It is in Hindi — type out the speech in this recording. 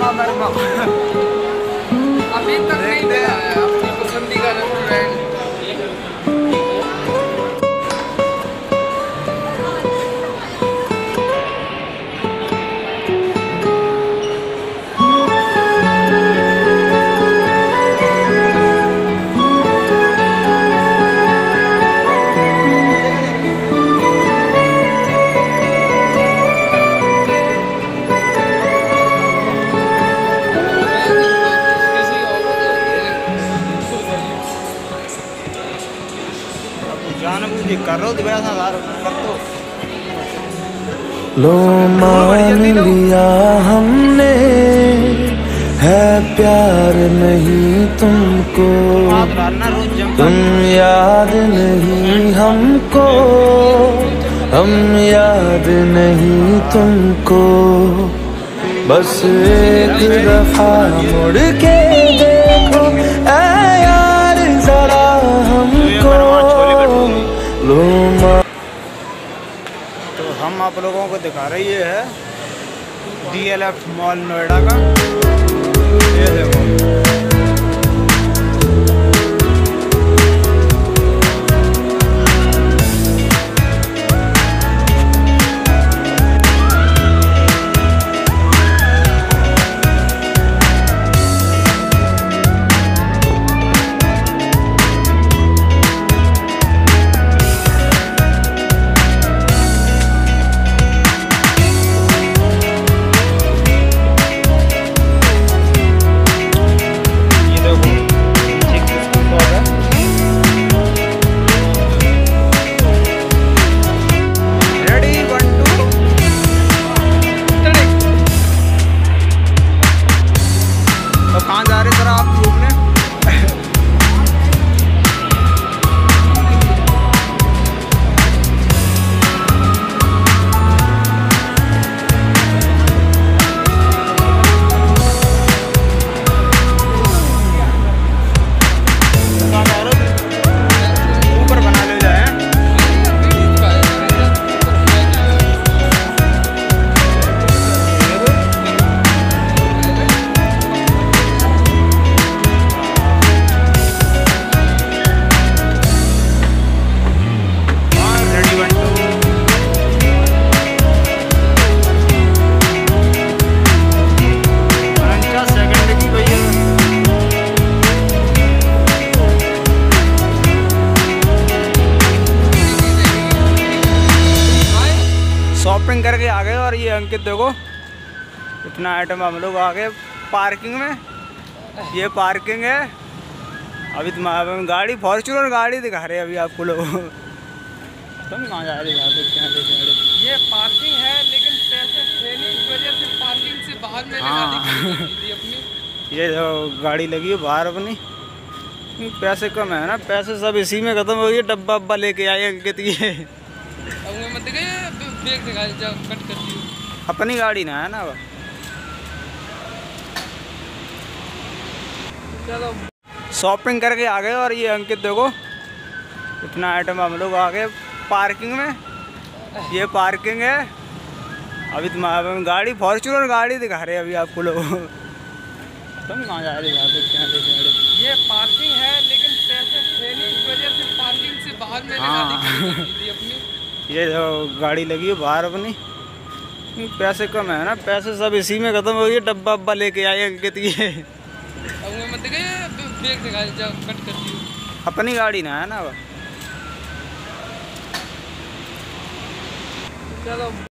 हमारे अभी तक नहीं गया है अपनी पसंदीदा रेस्टोरेंट। कर लो कर दो। लो मान लिया हमने है प्यार नहीं तुमको, तुम याद नहीं हमको, हम याद नहीं तुमको। बस एक दफा मुड़ के देखो ऐ यार जरा हमको। तो हम आप लोगों को दिखा रही है DLF मॉल नोएडा का। ये देखो शॉपिंग करके आ गए। और ये अंकित देखो इतना आइटम हम लोग आ गए पार्किंग में। ये पार्किंग है। अभी तुम गाड़ी फॉर्च्यूनर गाड़ी दिखा रहे हैं अभी आपको लोग। तुम कहाँ जा रहे हैं? ये पार्किंग है लेकिन पैसे थे नहीं, इस वजह से पार्किंग से बाहर मैंने गाड़ी खड़ी अपनी। ये जो गाड़ी लगी है बाहर अपनी, पैसे कम है ना, पैसे सब इसी में खत्म हो गए। डब्बा वब्बा लेके आए अंकित ये। मत गए ब्रेक दिखा जाओ कट कर दियो। अपनी गाड़ी ना है ना। चलो शॉपिंग करके आ गए। और ये अंकित देखो इतना आइटम हम लोग आ गए पार्किंग में। ये पार्किंग है। अभी तुम गाड़ी फॉर्च्यूनर गाड़ी दिखा रहे हैं अभी आपको लोग। तुम कहाँ जा रहे हैं? ये पार्किंग है लेकिन पैसे थे नहीं, इस वजह से पार्किंग से बाहर मैंने गाड़ी खड़ी अपनी। ये जो गाड़ी लगी है बाहर अपनी, पैसे कम है ना, पैसे सब इसी में खत्म हो गए। डब्बा वब्बा लेके आए अंकित ये। मत गए ब्रेक दिखा जाओ कट कर दियो। अपनी गाड़ी ना है ना। चलो